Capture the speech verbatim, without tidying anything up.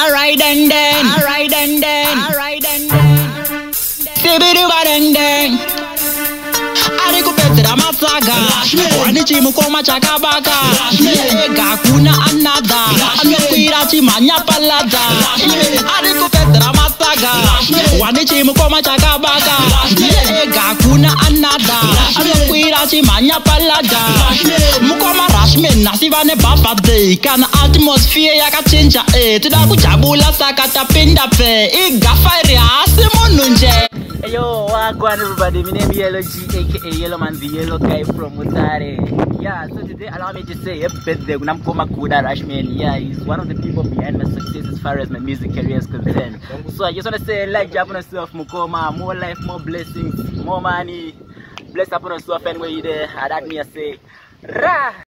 Alright then then, alright then then, alright then then. Tibiduba then then. Arikupetra masaga. Wanichi mukoma chakabaka. Ega kuna anada. Amekuira chimanya palada. Arikupetra masaga. Wanichi mukoma chakabaka. Ega kuna anada. Amekuira chimanya palada. Mukoma rashme nasivane bafade. Kana atmosphere yakachinja eh. Tudakujabula sakatapinda pe. Iga fire asimununje. Hey yo, wagwan everybody, my name is Yellow G, aka Yellow Man, the yellow guy from Mutare. Yeah, so today allow me to say happy birthday to Namkoma Kuda Rashman. Yeah, he's one of the people behind my success as far as my music career is concerned. So I just want to say, like job on yourself, Mukoma, more life, more blessings, more money. Bless upon yourself anyway you there. And that me I say, Rah!